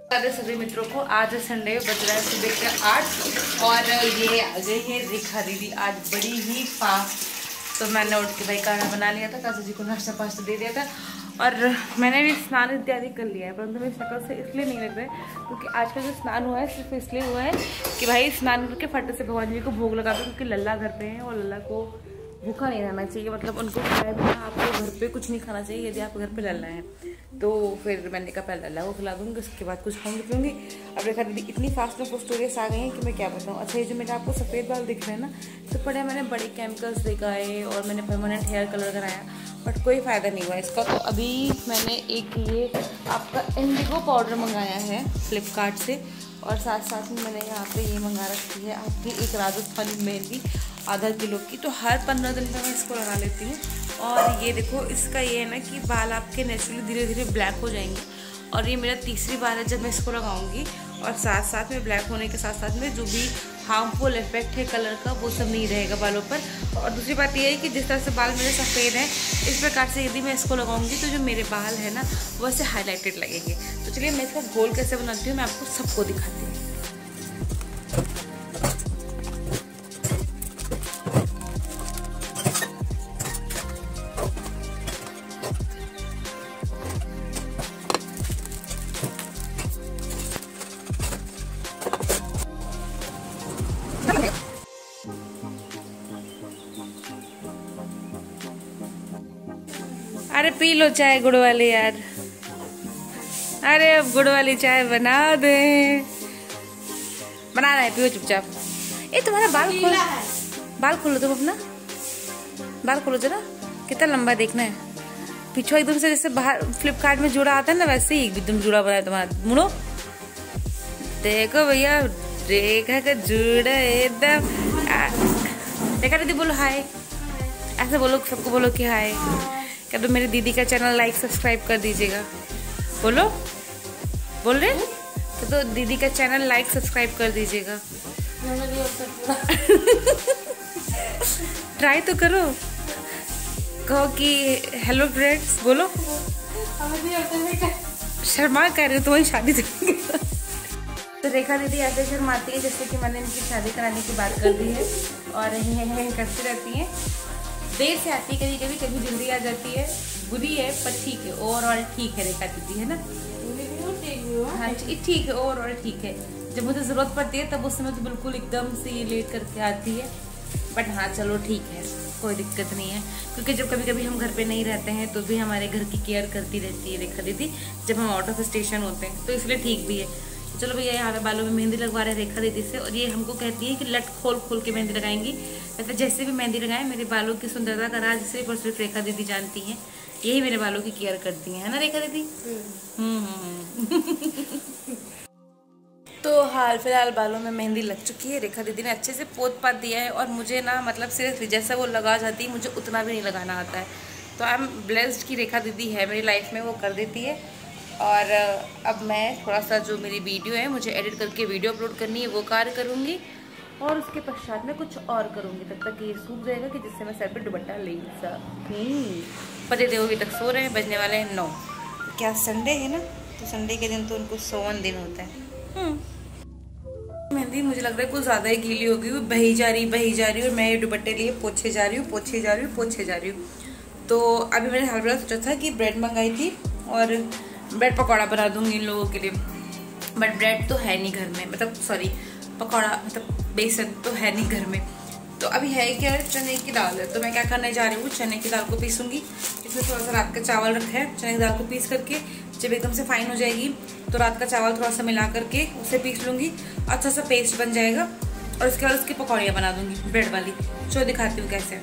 सभी मित्रों को आज संडे बज रहा है सुबह के 8 और ये आ गई है रेखा दीदी आज बड़ी ही फास्ट। तो मैंने उठ के भाई खाना बना लिया था, काजू जी को नाश्ता पास्ता दे दिया था और मैंने भी स्नान इत्यादि कर लिया है, परंतु मेरी शक्ल से इसलिए नहीं लग रहा है क्योंकि आज का जो स्नान हुआ है सिर्फ इसलिए हुआ है कि भाई स्नान करके फटे से भगवान जी को भोग लगा दो, क्योंकि लल्ला घर पे है और लल्ला को भूखा नहीं रहना चाहिए, मतलब उनको खाए बिना आपको घर पे कुछ नहीं खाना चाहिए यदि आप घर पे लल्ला है। तो फिर मैंने कहा पहले लल्ला को खिला दूँगी, उसके बाद कुछ खाऊंगी पीऊँगी। अब रेखा दीदी इतनी फास्ट में स्टोरीज आ गई हैं कि मैं क्या बताऊँ। अच्छा, ये जो मेरे आपको सफ़ेद बाल दिख रहे हैं ना, तो पड़े मैंने बड़े केमिकल्स लगाए और मैंने परमानेंट हेयर कलर कराया, बट कोई फ़ायदा नहीं हुआ इसका। तो अभी मैंने एक ये आपका इंडिगो पाउडर मंगाया है फ्लिपकार्ट से और साथ साथ में मैंने यहाँ पे ये मंगा रखी है आपकी एक राजस्थानी मेहंदी आधा किलो की। तो हर 15 दिन में मैं इसको लगा लेती हूँ और ये देखो इसका ये है ना कि बाल आपके नेचुरली धीरे धीरे ब्लैक हो जाएंगे और ये मेरा तीसरी बार है जब मैं इसको लगाऊंगी और साथ साथ में ब्लैक होने के साथ साथ में जो भी हार्मफुल इफेक्ट है कलर का वो सब नहीं रहेगा बालों पर। और दूसरी बात ये है कि जिस तरह से बाल मेरे सफ़ेद हैं इस प्रकार से यदि मैं इसको लगाऊंगी तो जो मेरे बाल है ना वो ऐसे हाईलाइटेड लगेंगे। तो चलिए मैं इसका घोल कैसे बनाती हूँ मैं आपको सबको दिखाती हूँ। अरे पी लो चाय गुड़ वाली यार, अरे अब गुड़ वाली चाय बना दे, बना रहा है पियो चुपचाप। ए तुम्हारा बाल खोलो तुम अपना बाल खोलो जरा, कितना लंबा देखना है पीछे एकदम से जैसे बाहर फ्लिपकार्ट में जुड़ा आता है ना वैसे ही एकदम जुड़ा बना है तुम्हारा। मुड़ो देखो भैया रेखा का जुड़ा एकदम। रेखा दीदी बोलो हाय, ऐसे बोलो सबको बोलो कि हाय। क्या तो मेरी दीदी का चैनल लाइक सब्सक्राइब कर दीजिएगा, बोलो बोल रहे तो दीदी का चैनल लाइक सब्सक्राइब कर दीजिएगा। ट्राई तो करो, कहो कि हेलो फ्रेंड्स बोलो। शर्मा कर रहे हो तुम्हारी शादी तो रेखा दीदी ऐसे शर्माती है जैसे कि मैंने इनकी शादी कराने की बात कर दी है और करती रहती है। देर से आती है कभी कभी जल्दी आ जाती है, बुरी है पर ठीक है, ओवरऑल ठीक है रेखा दीदी है ना। हाँ ठीक है, ओवरऑल ठीक है। जब मुझे ज़रूरत पड़ती है तब उस समय तो बिल्कुल एकदम से ये लेट करके आती है, बट हाँ चलो ठीक है, कोई दिक्कत नहीं है। क्योंकि जब कभी कभी हम घर पे नहीं रहते हैं तो भी हमारे घर की केयर करती रहती है रेखा दीदी जब हम आउट ऑफ स्टेशन होते हैं, तो इसलिए ठीक भी है। चलो भैया यहाँ पे बालों में मेहंदी लगवा रहे हैं रेखा दीदी से और ये हमको कहती है कि लट खोल खोल के मेहंदी लगाएंगी। मतलब जैसे भी मेहंदी लगाएं मेरे बालों की सुंदरता का राज सिर्फ और सिर्फ रेखा दीदी जानती हैं, यही मेरे बालों की केयर करती हैं, है ना रेखा दीदी। तो हाल फिलहाल बालों में मेहंदी लग चुकी है, रेखा दीदी ने अच्छे से पोत पात दिया है और मुझे ना मतलब सिर्फ जैसा वो लगा जाती है मुझे उतना भी नहीं लगाना आता है। तो आई एम ब्लेस्ड कि रेखा दीदी है मेरी लाइफ में, वो कर देती है। और अब मैं थोड़ा सा जो मेरी वीडियो है मुझे एडिट करके वीडियो अपलोड करनी है वो कार्य करूँगी और उसके पश्चात में कुछ और करूँगी, तब तक ये सूख जाएगा कि जिससे मैं सर पे दुपट्टा ले सकूँ। पति देव अभी तक सो रहे हैं, बजने वाले हैं 9। क्या संडे है ना, तो संडे के दिन तो उनको सोवन दिन होता है। मेहंदी मुझे लग रहा है कुछ ज़्यादा ही गीली हो गई, बही जा रही और मैं ये दुपट्टे लिए पोछे जा रही हूँ। तो अभी मैंने हर सोचा था कि ब्रेड मंगाई थी और ब्रेड पकौड़ा बना दूंगी इन लोगों के लिए, बट ब्रेड तो है नहीं घर में, मतलब सॉरी पकौड़ा मतलब बेसन तो है नहीं घर में। तो अभी है क्या, चने की दाल है, तो मैं क्या करने जा रही हूँ चने की दाल को पीसूंगी। इसमें थोड़ा सा रात का चावल रखा है, चने की दाल को पीस करके जब एकदम से फाइन हो जाएगी तो रात का चावल थोड़ा सा मिला करके उसे पीस लूँगी, अच्छा सा पेस्ट बन जाएगा और उसके बाद उसकी पकौड़ियाँ बना दूँगी ब्रेड वाली। चलो दिखाती हूँ कैसे।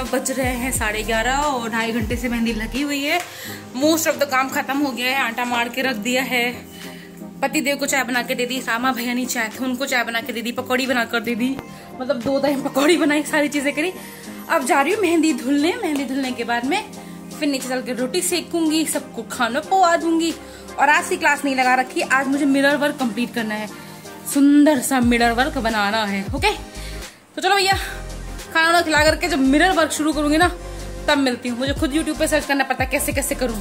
बज रहे हैं 11:30 और 2.5 घंटे से मेहंदी लगी हुई है। मोस्ट ऑफ द काम खत्म हो गया है, आटा मार के रख दिया है। पति देव को चाय बना के दे दी, रामा भैया नहीं चाय थे उनको चाय बना के दे दी, पकौड़ी बना कर दे दी, मतलब 2 टाइम पकौड़ी बनाई, सारी चीजें करी। अब जा रही हूँ मेहंदी धुलने। मेहंदी धुलने के बाद में फिर नीचे चल के रोटी सेकूंगी, सबको खाना पवा दूंगी। और आज की क्लास नहीं लगा रखी, आज मुझे मिरर वर्क कंप्लीट करना है, सुंदर सा मिरर वर्क बनाना है। ओके तो चलो भैया, खाना वाना खिला करके जब मिरर वर्क शुरू करूंगी ना तब मिलती हूँ। मुझे खुद यूट्यूब पे सर्च करना पड़ता है कैसे कैसे करूँ।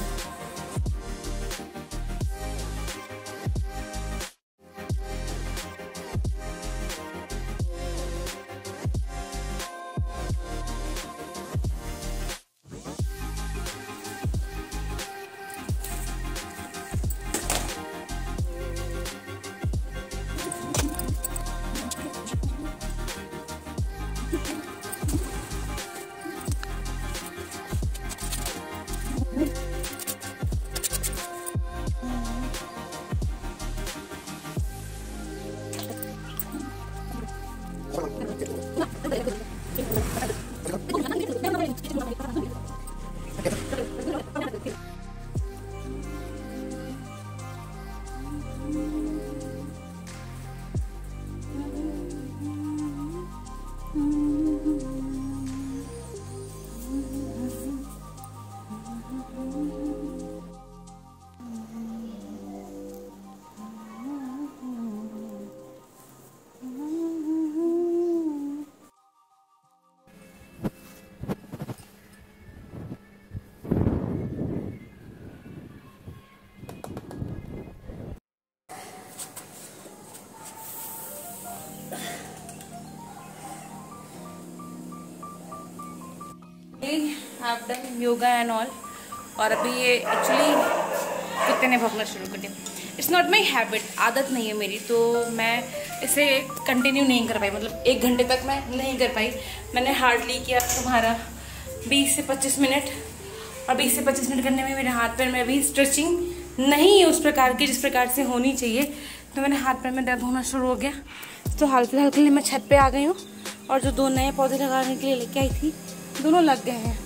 I've done yoga and all, और अभी ये एक्चुअली कुत्ते ने भौंकना शुरू कर दिया। इट्स नॉट माई हैबिट, आदत नहीं है मेरी, तो मैं इसे कंटिन्यू नहीं कर पाई, मतलब 1 घंटे तक मैं नहीं कर पाई। मैंने हार्डली किया तुम्हारा 20 से 25 मिनट, और 20 से 25 मिनट करने में मेरे हाथ पैर में अभी स्ट्रेचिंग नहीं है उस प्रकार की जिस प्रकार से होनी चाहिए, तो मेरे हाथ पैर में दर्द होना शुरू हो गया। तो हाल फिलहाल के लिए मैं छत पे आ गई हूँ, और जो 2 नए पौधे लगाने के लिए लेके आई थी दोनों लग गए हैं,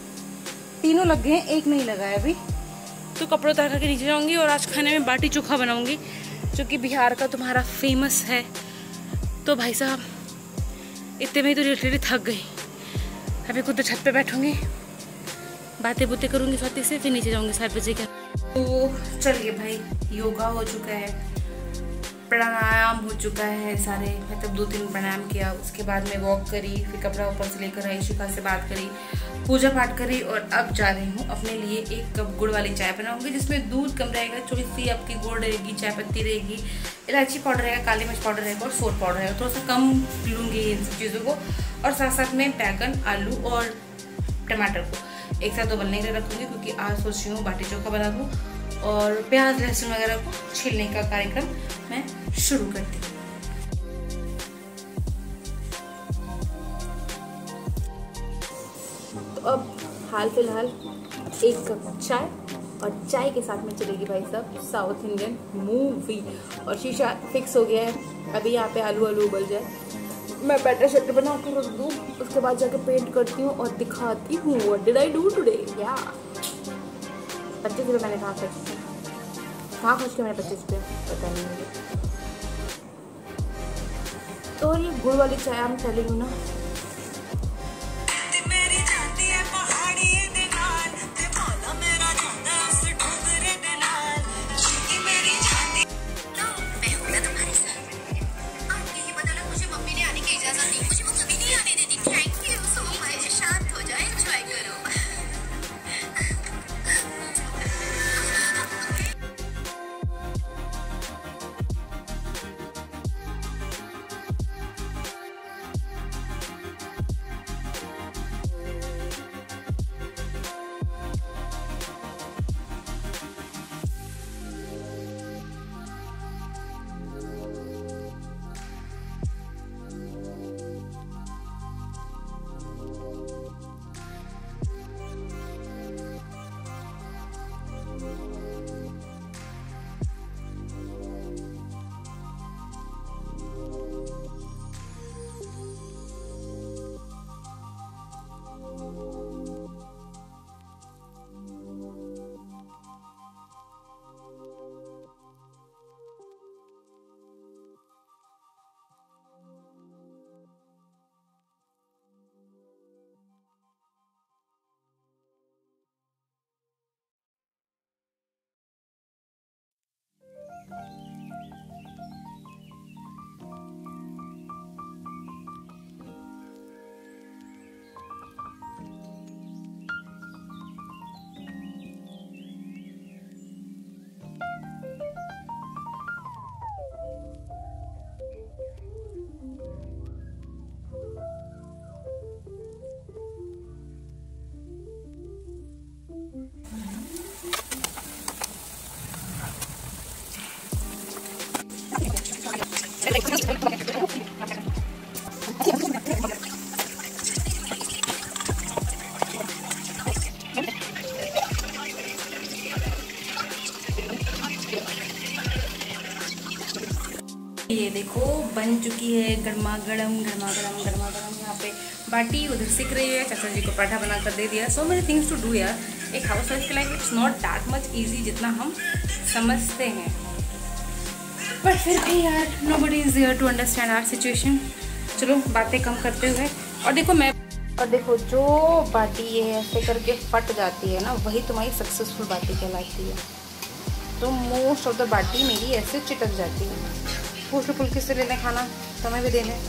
3 लग गए हैं, 1 नहीं लगा है अभी। तो कपड़ों उतार करके नीचे जाऊंगी और आज खाने में बाटी चोखा बनाऊंगी, जो कि बिहार का तुम्हारा फेमस है। तो भाई साहब इतने में ही तो लिटरली थक गई। अभी खुद तो छत पे बैठूंगी, बातें बुतें करूंगी स्वाति से, फिर नीचे जाऊंगी 7 बजे का। तो चलिए भाई, योगा हो चुका है, प्राणायाम हो चुका है सारे, मतलब 2-3 प्राणायाम किया, उसके बाद में वॉक करी, फिर कपड़ा ऊपर से लेकर आई, शिखा से बात करी, पूजा पाठ करी, और अब जा रही हूँ अपने लिए 1 कप गुड़ वाली चाय बनाऊंगी, जिसमें दूध कम रहेगा, थोड़ी सी आपकी गुड़ रहेगी, चाय पत्ती रहेगी, इलायची पाउडर रहेगा, काली मिर्च पाउडर रहेगा और सोट पाउडर रहेगा। थोड़ा सा कम लूँगी इन सब चीज़ों को, और साथ साथ में बैगन, आलू और टमाटर को एक साथ उबलने के लिए रखूँगी, क्योंकि आज सोच रही हूँ बाटी चोखा बना दूँ, और प्याज लहसुन वगैरह को छीलने का कार्यक्रम मैं शुरू करती हूँ। तो अब हाल फिलहाल 1 कप चाय, और चाय के साथ में चलेगी भाई साहब साउथ इंडियन मूवी, और शीशा फिक्स हो गया है। अभी यहाँ पे आलू उबल जाए, मैं बैटर शटर बना कर रख दूँ, उसके बाद जाके पेंट करती हूँ और दिखाती हूँ what did I do today. या 25 रुपये मैंने कहाँ खर्च किया मैंने 25 रुपये, पता नहीं मुझे। तो ये गुड़ वाली चाय हम टेलिंग हूँ ना, ये देखो बन चुकी है गर्मा गर्म यहाँ पे बाटी उधर सीख रही है। चाचा जी को पराठा बना कर दे दिया। So many things to do यार। एक हाउस वाइफ के life it's not that much easy जितना हम समझते हैं, बट फिर भी यार nobody is here to understand our situation. चलो बातें कम करते हुए, और देखो जो बाटी ये ऐसे करके फट जाती है ना, वही तुम्हारी सक्सेसफुल बाटी कहलाती है। तो मोस्ट ऑफ द बाटी मेरी ऐसे चिटक जाती है। फुल्की फुल्की से लेने खाना, समय भी देने।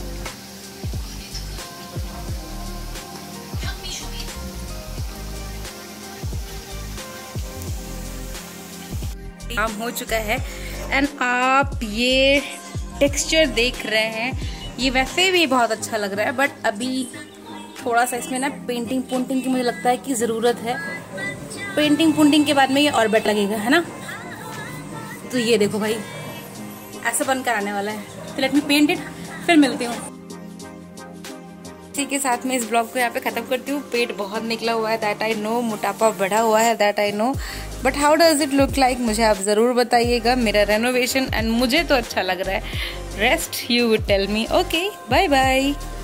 काम हो चुका है एंड आप ये टेक्सचर देख रहे हैं, ये वैसे भी बहुत अच्छा लग रहा है, बट अभी थोड़ा सा इसमें ना पेंटिंग की मुझे लगता है कि ज़रूरत है। पेंटिंग के बाद में ये और बेटर लगेगा, है ना। तो ये देखो भाई ऐसा बनकर आने वाला है। तो लेट मी पेंट इट, फिर मिलती हूँ। इसी के साथ में इस ब्लॉग को यहाँ पे ख़त्म करती हूँ। पेट बहुत निकला हुआ है, दैट आई नो, मोटापा बढ़ा हुआ है, that I know, but how does it look like मुझे आप ज़रूर बताइएगा। मेरा रेनोवेशन एंड मुझे तो अच्छा लग रहा है। Rest you would tell me. Okay, bye bye.